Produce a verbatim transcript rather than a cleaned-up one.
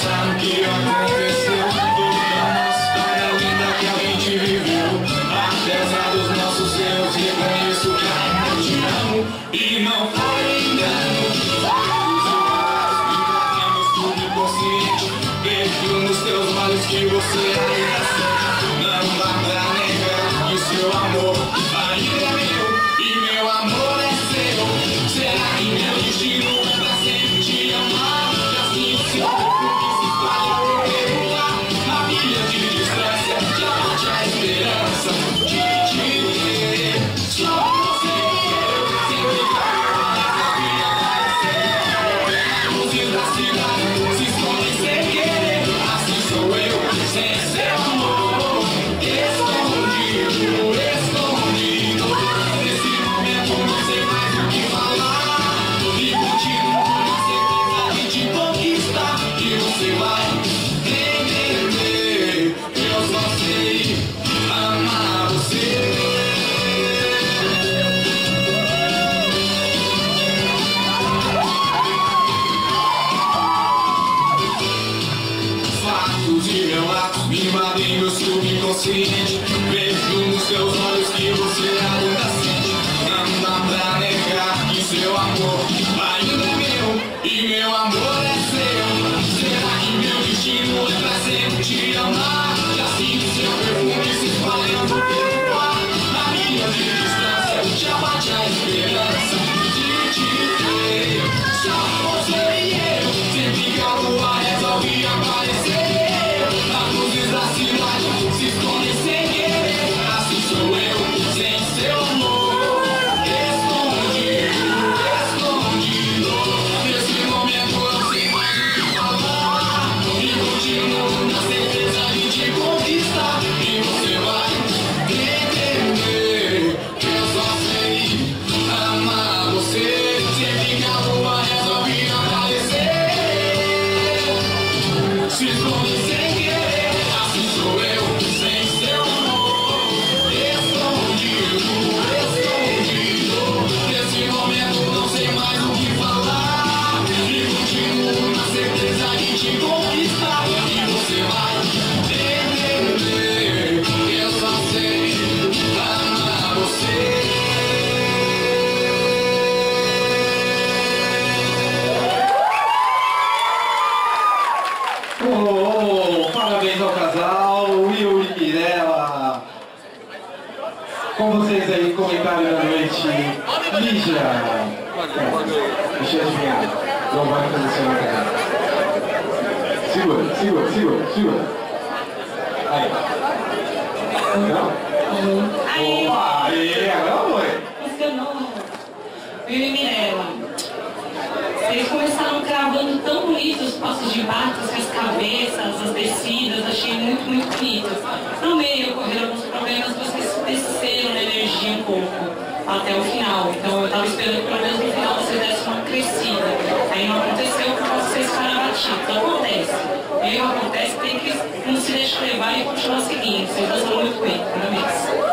pensar no que aconteceu, toda a nossa história linda que a gente viveu. Apesar dos nossos erros, reconheço que ainda te amo e não foi engano. Subconsciente, vejo nos teus olhos que você ainda sente. Não dá pra negar que seu amor ainda é meu e meu amor é seu. Será que meu destino é pra sempre te amar? E assim o seu corpo que se espalha por lugar. Na milha de distância já bate a esperança de te ver. Só você e eu sempre calma nessa minha aparecer. Luzes da cidade se escondem sem querer. Assim sou eu, sem seu amor, escondido, escondido. Nesse momento não sei mais o que falar e continuo na certeza de te conquistar. E você vai entender, eu só sei amar você. Fatos e relatos me invadem meu subconsciente. Vejo nos seus olhos que você ainda sente. Não dá pra negar que seu amor ainda é meu e meu amor é seu. Será que meu destino é pra sempre te amar? E assim o seu perfume se espalhando pelo ar. Na minha distância já bate a esperança de te ver. Só você e eu, sempre que a lua resolve aparecer. As luzes da cidade se escondem sem querer. Assim sou eu, sem seu amor, escondido, escondido. Nesse momento eu sei mais o que falar e continuo na certeza de te conquistar. E você vai entender que eu só sei amar você. Sempre que a lua resolve aparecer, se esconde sem querer. Assim sou eu, sem seu amor, escondido, escondido. Nesse momento não sei mais o que falar e continuo na certeza de te conquistar. E você vai entender que eu só sei amar você. Oh, parabéns ao casal, Will e Mirella. Com vocês aí, comentário da noite, Lígia. Deixa eu adivinhar, não vai fazer seu nome. Segura, segura, segura, segura. Aí. Não? Aí. Opa, aí, agora foi. Funcionou. Will e Mirella, vocês começaram cravando tão bonitos os passos de barcos, as cabeças, as descidas, achei muito, muito bonito. No meio ocorreram alguns problemas, vocês desceram na energia um pouco até o final. Então eu estava esperando que pelo menos no final vocês dessem uma crescida. Aí não aconteceu por causa que vocês ficaram abatidos. Acontece. E aí acontece, tem que não se deixar levar e continuar seguindo. Vocês dançam muito bem, parabéns.